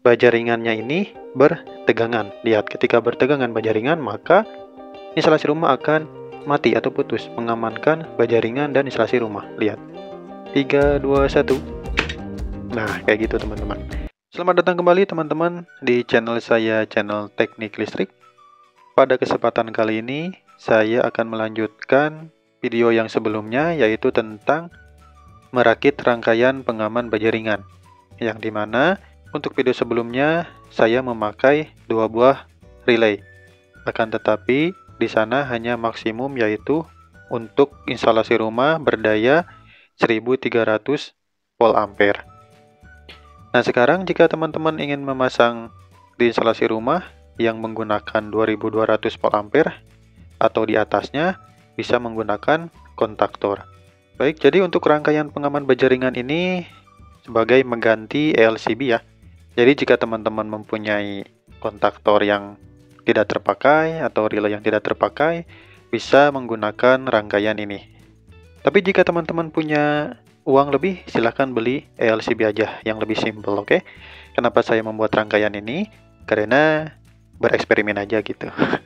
baja ringannya ini bertegangan. Lihat, ketika bertegangan baja ringan, maka instalasi rumah akan mati atau putus, mengamankan baja ringan dan instalasi rumah. Lihat, 3, 2, 1. Nah, kayak gitu teman-teman. Selamat datang kembali teman-teman di channel saya, channel Teknik Listrik. Pada kesempatan kali ini, saya akan melanjutkan video yang sebelumnya, yaitu tentang merakit rangkaian pengaman baja ringan. Yang dimana untuk video sebelumnya, saya memakai 2 buah relay. Akan tetapi, di sana hanya maksimum yaitu untuk instalasi rumah berdaya 1300 volt ampere. Nah, sekarang jika teman-teman ingin memasang di instalasi rumah yang menggunakan 2200 volt ampere atau di atasnya, bisa menggunakan kontaktor. Baik, jadi untuk rangkaian pengaman baja ringan ini sebagai mengganti ELCB ya. Jadi jika teman-teman mempunyai kontaktor yang tidak terpakai atau relay yang tidak terpakai, bisa menggunakan rangkaian ini. Tapi jika teman-teman punya uang lebih, silahkan beli ELCB aja yang lebih simple, oke? Kenapa saya membuat rangkaian ini? Karena bereksperimen aja gitu.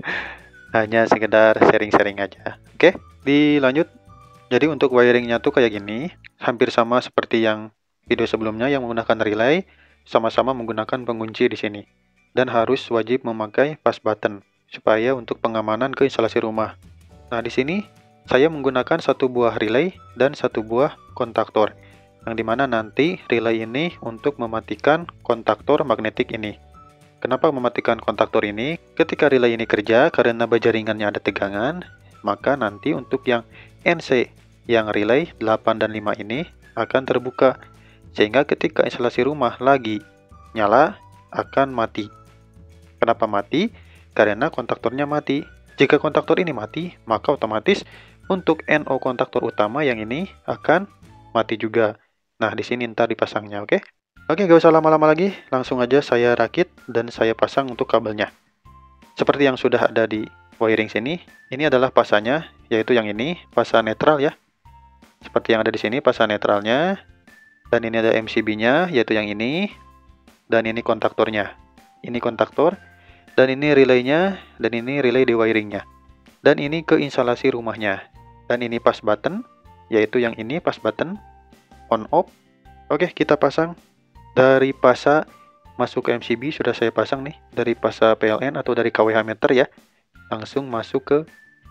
Hanya sekedar sharing-sharing aja. Oke, dilanjut. Jadi untuk wiringnya tuh kayak gini, hampir sama seperti yang video sebelumnya yang menggunakan relay, sama-sama menggunakan pengunci di sini. Dan harus wajib memakai fast button supaya untuk pengamanan ke instalasi rumah. Nah, di sini saya menggunakan 1 buah relay dan 1 buah kontaktor, yang dimana nanti relay ini untuk mematikan kontaktor magnetik ini. Kenapa mematikan kontaktor ini? Ketika relay ini kerja, karena baja ringannya ada tegangan, maka nanti untuk yang NC, yang relay 8 dan 5 ini akan terbuka, sehingga ketika instalasi rumah lagi nyala, akan mati. Kenapa mati? Karena kontaktornya mati. Jika kontaktor ini mati, maka otomatis untuk NO kontaktor utama yang ini akan mati juga. Nah, di sini ntar dipasangnya, oke? Oke, gak usah lama-lama lagi, langsung aja saya rakit dan saya pasang untuk kabelnya. Seperti yang sudah ada di wiring sini, ini adalah pasanya, yaitu yang ini, pasa netral ya. Seperti yang ada di sini, pasa netralnya. Dan ini ada MCB-nya, yaitu yang ini. Dan ini kontaktornya. Ini kontaktor. Dan ini relaynya, dan ini relay di wiringnya. Dan ini ke instalasi rumahnya. Dan ini pas button, yaitu yang ini pas button on off. Oke, kita pasang. Dari pasa masuk ke MCB sudah saya pasang nih, dari pasa PLN atau dari kWh meter ya. Langsung masuk ke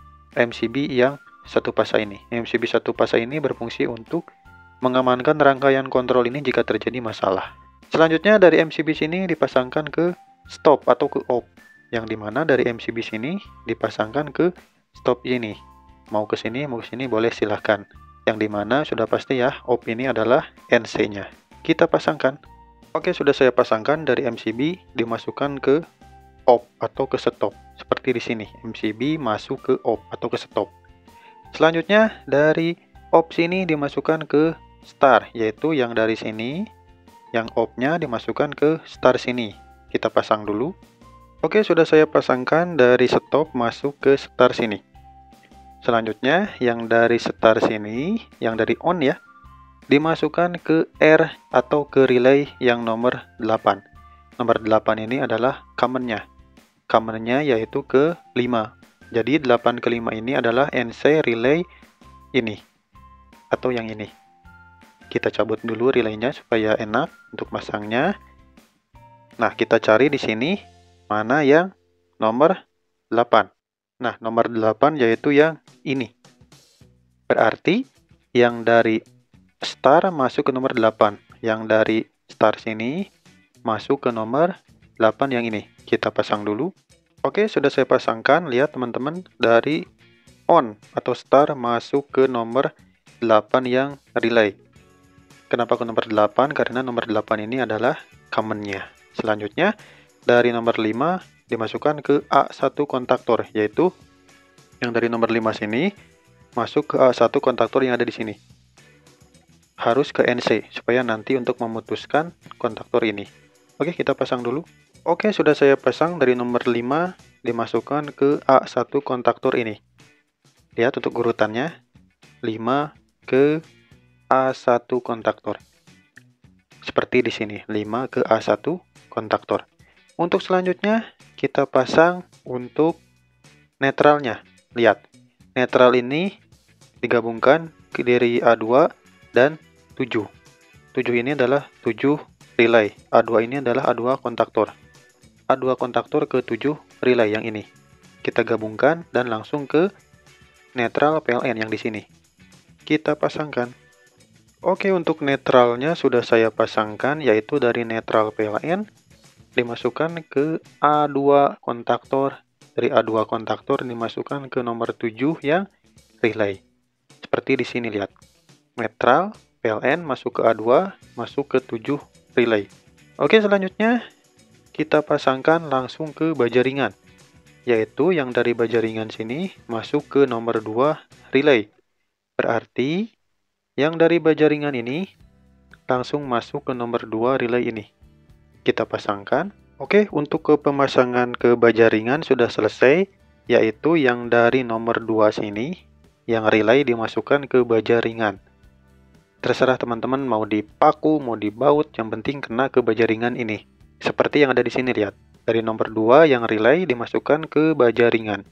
MCB yang satu pasa ini. MCB satu pasa ini berfungsi untuk mengamankan rangkaian kontrol ini jika terjadi masalah. Selanjutnya dari MCB sini dipasangkan ke stop atau ke off, yang dimana dari MCB sini dipasangkan ke stop ini. Mau ke sini, mau ke sini boleh silahkan. Yang dimana sudah pasti ya, off ini adalah NC-nya. Kita pasangkan. Oke, sudah saya pasangkan. Dari MCB dimasukkan ke off atau ke stop. Seperti di sini, MCB masuk ke off atau ke stop. Selanjutnya dari off sini dimasukkan ke star, yaitu yang dari sini, yang off-nya dimasukkan ke star sini. Kita pasang dulu. Oke, sudah saya pasangkan dari stop masuk ke star sini. Selanjutnya yang dari star sini, yang dari on ya, dimasukkan ke R atau ke relay yang nomor 8. Nomor 8 ini adalah common-nya. Common-nya yaitu ke 5. Jadi 8 ke 5 ini adalah NC relay ini atau yang ini. Kita cabut dulu relaynya supaya enak untuk masangnya. Nah, kita cari di sini mana yang nomor 8. Nah, nomor 8 yaitu yang ini. Berarti yang dari star masuk ke nomor 8. Yang dari star sini masuk ke nomor 8 yang ini. Kita pasang dulu. Oke, sudah saya pasangkan. Lihat teman-teman, dari on atau star masuk ke nomor 8 yang relay. Kenapa ke nomor 8? Karena nomor 8 ini adalah common-nya. Selanjutnya, dari nomor 5 dimasukkan ke A1 kontaktor, yaitu yang dari nomor 5 sini masuk ke A1 kontaktor yang ada di sini. Harus ke NC, supaya nanti untuk memutuskan kontaktor ini. Oke, kita pasang dulu. Oke, sudah saya pasang. Dari nomor 5 dimasukkan ke A1 kontaktor ini. Lihat untuk urutannya, 5 ke A1 kontaktor. Seperti di sini, 5 ke A1 kontaktor. Untuk selanjutnya, kita pasang untuk netralnya. Lihat, netral ini digabungkan dari A2 dan 7. 7 ini adalah 7 relay. A2 ini adalah A2 kontaktor. A2 kontaktor ke 7 relay yang ini. Kita gabungkan dan langsung ke netral PLN yang di sini. Kita pasangkan. Oke, untuk netralnya sudah saya pasangkan, yaitu dari netral PLN dimasukkan ke A2 kontaktor. Dari A2 kontaktor dimasukkan ke nomor 7 yang relay. Seperti di sini, lihat. Netral PLN masuk ke A2, masuk ke 7 relay. Oke, selanjutnya kita pasangkan langsung ke baja ringan, yaitu yang dari baja ringan sini masuk ke nomor 2 relay. Berarti yang dari baja ringan ini langsung masuk ke nomor 2 relay ini. Kita pasangkan. Oke, untuk ke pemasangan ke baja ringan sudah selesai, yaitu yang dari nomor 2 sini, yang relay dimasukkan ke baja ringan. Terserah teman-teman mau dipaku, mau dibaut, yang penting kena ke baja ringan ini. Seperti yang ada di sini, lihat. Dari nomor 2 yang relay dimasukkan ke baja ringan.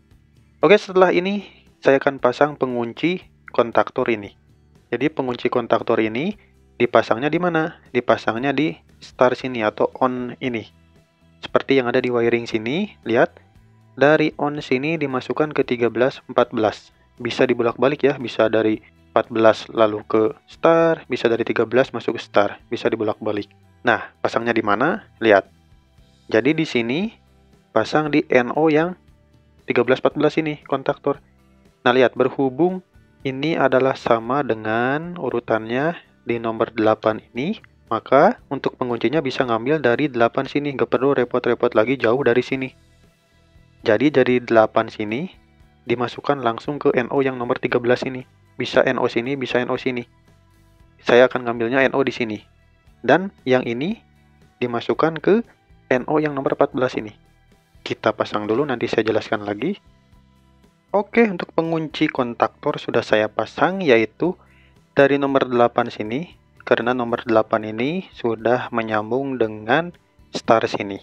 Oke, setelah ini saya akan pasang pengunci kontaktor ini. Jadi pengunci kontaktor ini dipasangnya di mana? Dipasangnya di start sini atau on ini. Seperti yang ada di wiring sini, lihat. Dari on sini dimasukkan ke 13, 14. Bisa dibolak-balik ya, bisa dari 14 lalu ke start, bisa dari 13 masuk ke start, bisa dibolak-balik. Nah, pasangnya di mana? Lihat. Jadi di sini pasang di NO yang 13, 14 ini kontaktor. Nah, lihat, berhubung ini adalah sama dengan urutannya di nomor 8 ini, maka untuk penguncinya bisa ngambil dari 8 sini, nggak perlu repot-repot lagi jauh dari sini. Jadi dari 8 sini dimasukkan langsung ke NO yang nomor 13 ini. Bisa NO sini, bisa NO sini. Saya akan ngambilnya NO di sini. Dan yang ini dimasukkan ke NO yang nomor 14 ini. Kita pasang dulu, nanti saya jelaskan lagi. Oke, untuk pengunci kontaktor sudah saya pasang, yaitu dari nomor 8 sini, karena nomor 8 ini sudah menyambung dengan start sini.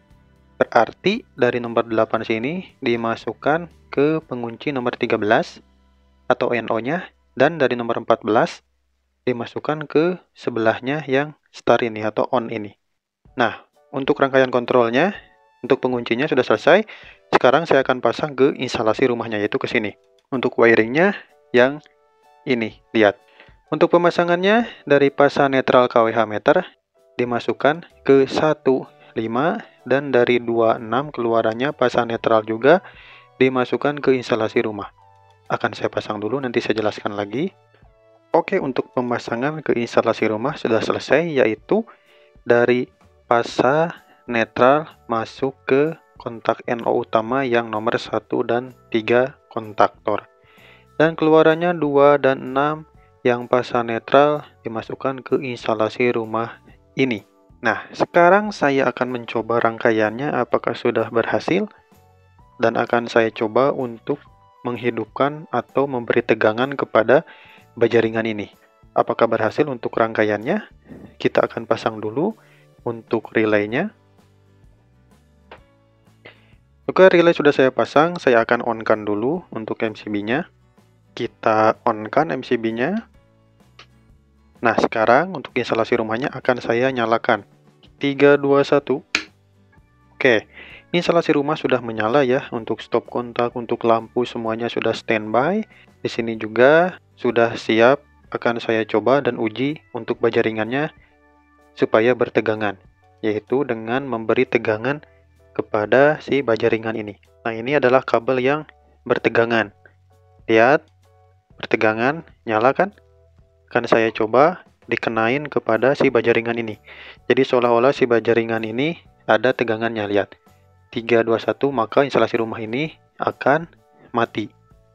Berarti dari nomor 8 sini dimasukkan ke pengunci nomor 13 atau NO-nya, dan dari nomor 14 dimasukkan ke sebelahnya yang start ini atau on ini. Nah, untuk rangkaian kontrolnya, untuk penguncinya sudah selesai. Sekarang saya akan pasang ke instalasi rumahnya, yaitu ke sini. Untuk wiringnya yang ini, lihat. Untuk pemasangannya dari pasang netral kWh meter dimasukkan ke 1,5 dan dari 2,6 keluarannya pasang netral juga dimasukkan ke instalasi rumah. Akan saya pasang dulu, nanti saya jelaskan lagi. Oke, untuk pemasangan ke instalasi rumah sudah selesai, yaitu dari pasang netral masuk ke kontak NO utama yang nomor 1 dan 3 kontaktor. Dan keluarannya 2 dan 6 yang pasang netral dimasukkan ke instalasi rumah ini. Nah, sekarang saya akan mencoba rangkaiannya apakah sudah berhasil, dan akan saya coba untuk menghidupkan atau memberi tegangan kepada baja ringan ini. Apakah berhasil untuk rangkaiannya? Kita akan pasang dulu untuk relaynya. Oke, relay sudah saya pasang, saya akan on-kan dulu untuk MCB-nya. Kita on-kan MCB-nya. Nah, sekarang untuk instalasi rumahnya akan saya nyalakan. 3, 2, 1. Oke, instalasi rumah sudah menyala ya, untuk stop kontak, untuk lampu semuanya sudah standby. Di sini juga sudah siap, akan saya coba dan uji untuk baja ringannya supaya bertegangan, yaitu dengan memberi tegangan kepada si baja ringan ini. Nah, ini adalah kabel yang bertegangan. Lihat, bertegangan, nyala kan? Akan saya coba dikenain kepada si baja ringan ini. Jadi seolah-olah si baja ringan ini ada tegangannya, lihat. 3, 2, 1, maka instalasi rumah ini akan mati.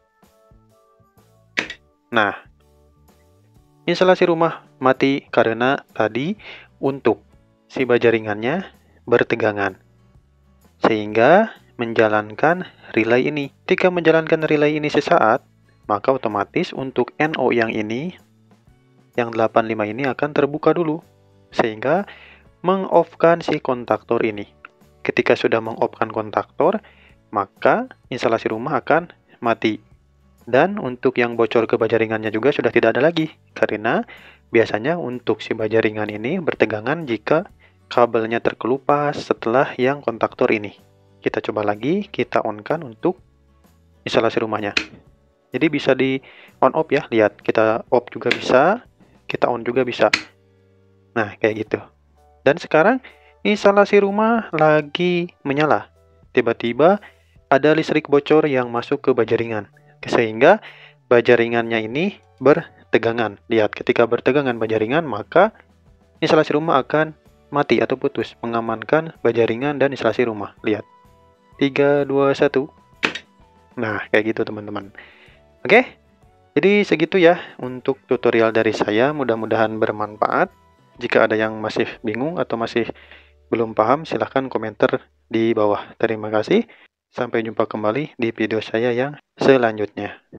Nah, instalasi rumah mati karena tadi untuk si baja ringannya bertegangan, sehingga menjalankan relay ini. Ketika menjalankan relay ini sesaat, maka otomatis untuk NO yang ini, yang 85 ini akan terbuka dulu, sehingga meng-off-kan si kontaktor ini. Ketika sudah meng-off-kan kontaktor, maka instalasi rumah akan mati. Dan untuk yang bocor ke baja ringannya juga sudah tidak ada lagi, karena biasanya untuk si baja ringan ini bertegangan jika kabelnya terkelupas setelah yang kontaktor ini. Kita coba lagi, kita on-kan untuk instalasi rumahnya. Jadi bisa di on off ya, lihat, kita off juga bisa, kita on juga bisa. Nah, kayak gitu. Dan sekarang instalasi rumah lagi menyala. Tiba-tiba ada listrik bocor yang masuk ke baja ringan. Sehingga baja ringannya ini bertegangan. Lihat, ketika bertegangan baja ringan, maka instalasi rumah akan mati atau putus, mengamankan baja ringan dan instalasi rumah. Lihat. 3, 2, 1. Nah, kayak gitu teman-teman. Oke, jadi segitu ya untuk tutorial dari saya. Mudah-mudahan bermanfaat. Jika ada yang masih bingung atau masih belum paham, silahkan komentar di bawah. Terima kasih. Sampai jumpa kembali di video saya yang selanjutnya.